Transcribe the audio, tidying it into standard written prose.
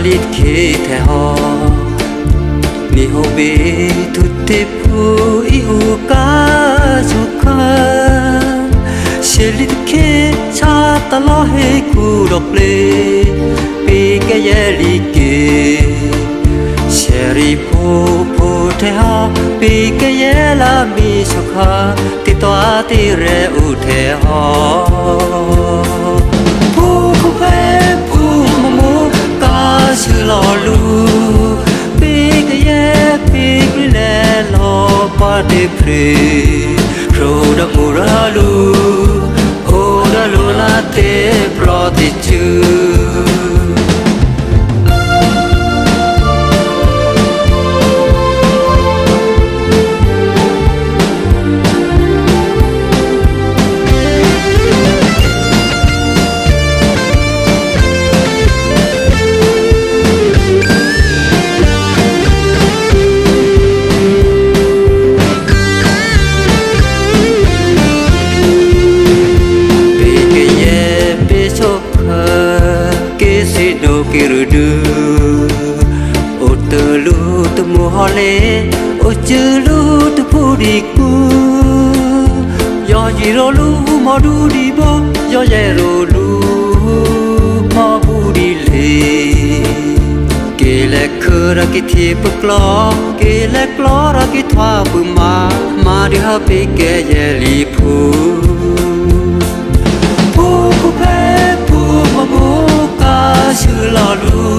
lít khi thề ho ni hồ bê thu tê phu yêu ca chu khá sẽ lít khi cha ta lo hay cu độc lê bê cái ye li kê sẽ ri phu phu thề ho bê cái ye la mi chu khá ti toa ti re u thề ho phu phu phê phu mà mu ca sư lo lu bê cái ye bê cái lẹ lo pa de pre ro da mu ra lu o da lu la te pro ti chu o chư lu tu phu đi cu do gì ro lu mà du đi bo do ye ro lu mà bu đi lê kê lệ khơ ra cái thi bực lo kê lệ lo ra cái thoa bự mà đi hấp bê kê ye li phu phu phu phê phu mà bu ca chư lo lu